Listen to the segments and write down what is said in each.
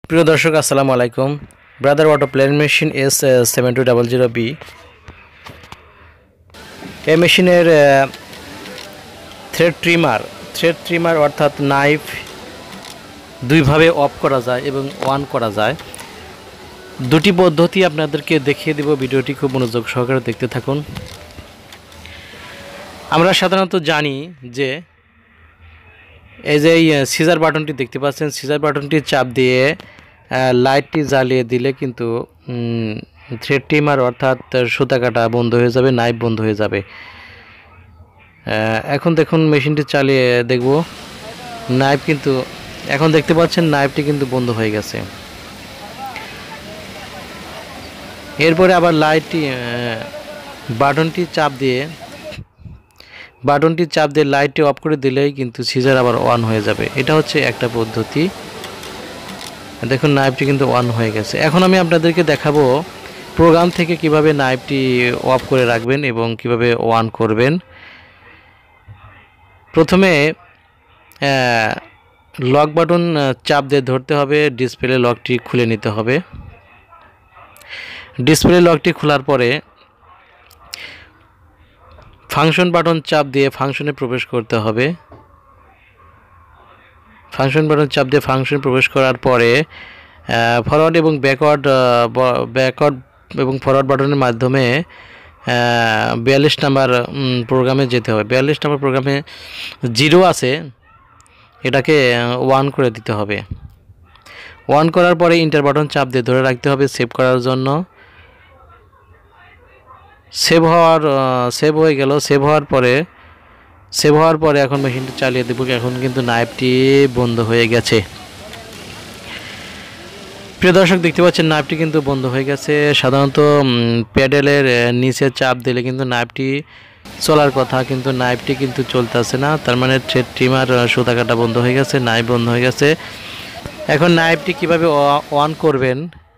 প্রিয় দর্শক আসসালামু আলাইকুম। Brother auto plain machine S7200B এই মেশিনের থ্রেড ট্রিমার অর্থাৎ নাইফ দুইভাবে অফ করা যায় এবং অন করা যায়। দুটি পদ্ধতি আপনাদেরকে দেখিয়ে দেব, ভিডিওটি খুব মনোযোগ সহকারে দেখতে থাকুন। আমরা সাধারণত জানি যে এই যে সিজার বাটনটি দেখতে পাচ্ছেন, সিজার বাটনটি চাপ দিয়ে লাইটটি জ্বালিয়ে দিলে কিন্তু থ্রেড ট্রিমার অর্থাৎ সুতা কাটা বন্ধ হয়ে যাবে, নাইফ বন্ধ হয়ে যাবে। এখন দেখুন মেশিনটি চালিয়ে দেখব, নাইফ কিন্তু এখন দেখতে পাচ্ছেন নাইফটি কিন্তু বন্ধ হয়ে গেছে। এরপরে আবার বাটনটি চাপ দিয়ে লাইটটি অফ করে দিলেই কিন্তু সিজার আবার অন হয়ে যাবে। এটা হচ্ছে একটা পদ্ধতি। দেখুন নাইফটি কিন্তু অন হয়ে গেছে। এখন আমি আপনাদেরকে দেখাবো প্রোগ্রাম থেকে কিভাবে নাইফটি অফ করে রাখবেন এবং কিভাবে অন করবেন। প্রথমে লক বাটন চাপ দিয়ে ধরতে হবে, ডিসপ্লে লকটি খুলে নিতে হবে। ডিসপ্লে লকটি খোলার পরে ফাংশন বাটন চাপ দিয়ে ফাংশনে প্রবেশ করতে হবে। ফাংশন বাটন চাপ দিয়ে ফাংশন প্রবেশ করার পরে ফরওয়ার্ড এবং ব্যাকওয়ার্ড এবং ফরওয়ার্ড বাটনের মাধ্যমে 42 নাম্বার প্রোগ্রামে যেতে হবে। 42 নাম্বার প্রোগ্রামে 0 আছে, এটাকে 1 করে দিতে হবে। 1 করার পরে ইন্টার বাটন চাপ দিয়ে ধরে রাখতে হবে সেভ করার জন্য। সেভ হয়ে গেল। সেভ হওয়ার পরে এখন মেশিনটি চালিয়ে দেব। এখন কিন্তু নাইফটি বন্ধ হয়ে গেছে। প্রিয় দর্শক দেখতে পাচ্ছেন নাইফটি কিন্তু বন্ধ হয়ে গেছে। সাধারণত প্যাডেলের নিচে চাপ দিলে কিন্তু নাইফটি চলার কথা, কিন্তু নাইফটি কিন্তু চলতেছে না। তার মানে থ্রেড ট্রিমার সুতা কাটা বন্ধ হয়ে গেছে, নাইফ বন্ধ হয়ে গেছে। এখন নাইফটি কিভাবে অন করবেন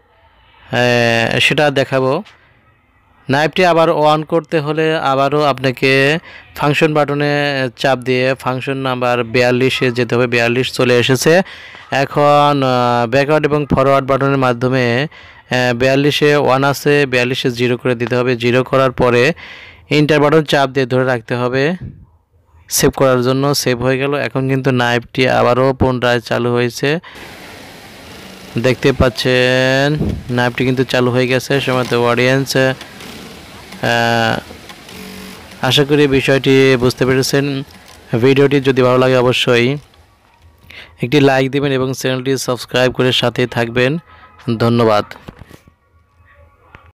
সেটা দেখাবো। নাইফটি আবার অন করতে হলে আবারও আপনাকে ফাংশন বাটনে চাপ দিয়ে ফাংশন নাম্বার 42-এ যেতে হবে। 42 চলে এসেছে। এখন ব্যাকওয়ার্ড এবং ফরওয়ার্ড বাটনের মাধ্যমে 42-এ 1 আছে, 42-এ 0 করে দিতে হবে। 0 করার পরে ইন্টার বাটন চাপ দিয়ে ধরে রাখতে হবে সেভ করার জন্য। সেভ হয়ে গেল। এখন কিন্তু নাইফটি আবারও পুনরায় চালু হয়েছে। দেখতে পাচ্ছেন নাইফটি কিন্তু চালু হয়ে গেছে। সময় অডিয়েন্স, আশা করি বিষয়টি বুঝতে পেরেছেন। ভিডিওটি যদি ভালো লাগে অবশ্যই একটি লাইক দিবেন এবং চ্যানেলটি সাবস্ক্রাইব করে সাথে থাকবেন। ধন্যবাদ।